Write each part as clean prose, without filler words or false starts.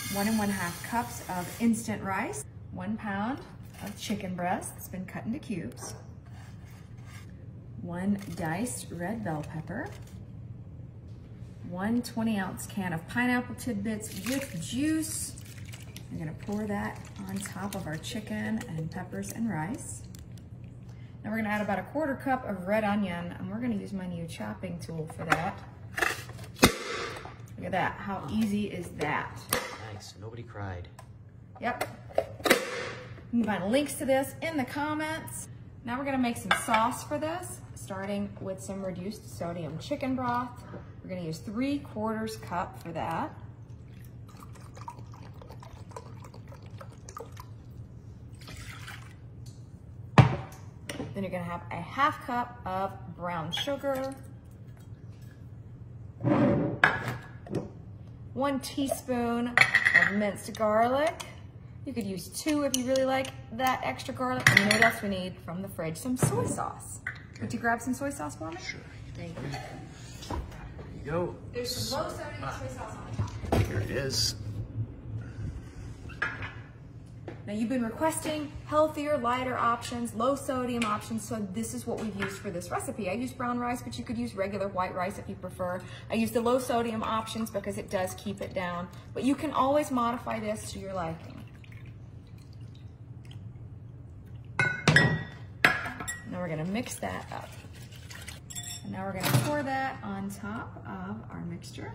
1 1/2 cups of instant rice, 1 pound of chicken breast that's been cut into cubes, 1 diced red bell pepper, 1 20-ounce can of pineapple tidbits with juice. I'm gonna pour that on top of our chicken and peppers and rice. Now we're gonna add about 1/4 cup of red onion, and we're gonna use my new chopping tool for that. Look at that, how easy is that? Nice, nobody cried. Yep. You can find links to this in the comments. Now we're gonna make some sauce for this, starting with some reduced sodium chicken broth. We're gonna use 3/4 cup for that. Then you're gonna have 1/2 cup of brown sugar, 1 teaspoon of minced garlic. You could use 2 if you really like that extra garlic. And you know what else we need from the fridge? Some soy sauce. Would you grab some soy sauce for me? Sure. Thank you. There you go. There's some low sodium soy sauce on the top. Here it is. Now you've been requesting healthier, lighter options, low sodium options, so this is what we've used for this recipe. I use brown rice, but you could use regular white rice if you prefer. I use the low sodium options because it does keep it down, but you can always modify this to your liking. Now we're gonna mix that up. And now we're gonna pour that on top of our mixture.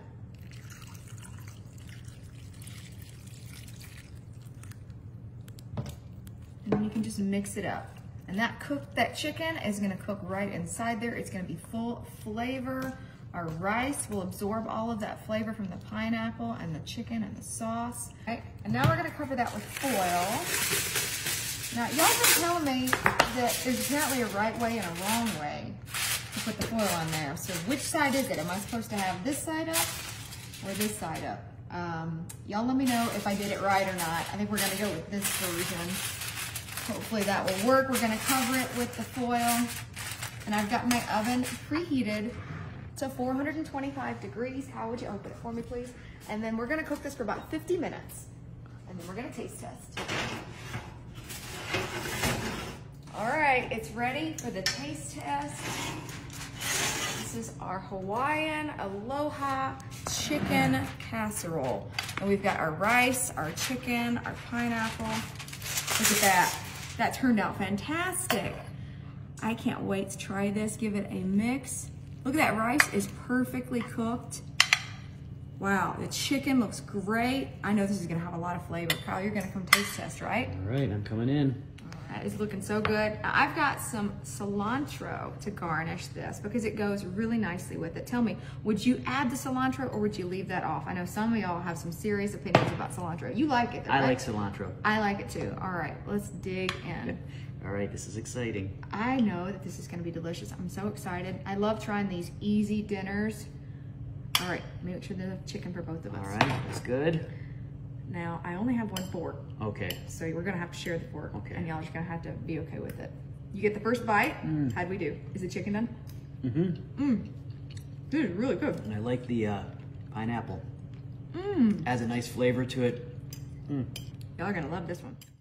And then you can just mix it up. And that chicken is gonna cook right inside there. It's gonna be full flavor. Our rice will absorb all of that flavor from the pineapple and the chicken and the sauce. Okay. And now we're gonna cover that with foil. Now, y'all been telling me that there's apparently a right way and a wrong way to put the foil on there. So which side is it? Am I supposed to have this side up or this side up? Y'all let me know if I did it right or not. I think we're gonna go with this version. Hopefully that will work. We're gonna cover it with the foil. And I've got my oven preheated to 425 degrees. How would you open it for me, please? And then we're gonna cook this for about 50 minutes. And then we're gonna taste test. All right, it's ready for the taste test. This is our Hawaiian Aloha chicken casserole. And we've got our rice, our chicken, our pineapple. Look at that. That turned out fantastic. I can't wait to try this, give it a mix. Look at that, rice is perfectly cooked. Wow, the chicken looks great. I know this is gonna have a lot of flavor. Kyle, you're gonna come taste test, right? All right, I'm coming in. That is looking so good. Now, I've got some cilantro to garnish this because it goes really nicely with it. Tell me, would you add the cilantro or would you leave that off? I know some of y'all have some serious opinions about cilantro. You like it, right? I like cilantro. I like it too. All right, let's dig in. All right, this is exciting. I know that this is gonna be delicious. I'm so excited. I love trying these easy dinners. All right, make sure there's enough chicken for both of us. All right, that's good. Now, I only have 1 fork. Okay. So we're gonna have to share the fork. Okay. And y'all are just gonna have to be okay with it. You get the first bite. How'd we do? Is the chicken done? This is really good. And I like the pineapple. Adds a nice flavor to it. Y'all are gonna love this one.